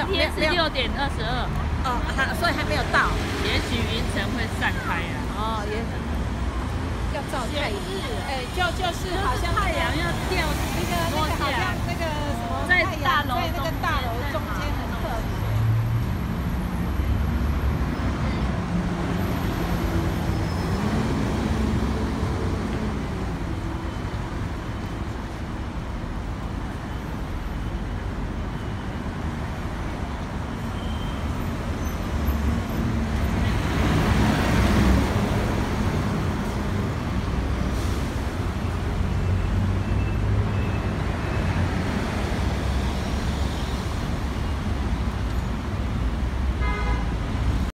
天是6:22。 哦，所以还没有到。 也许云层会散开啊。 哦，也要照太阳。就是好像太阳要掉那个好像那个。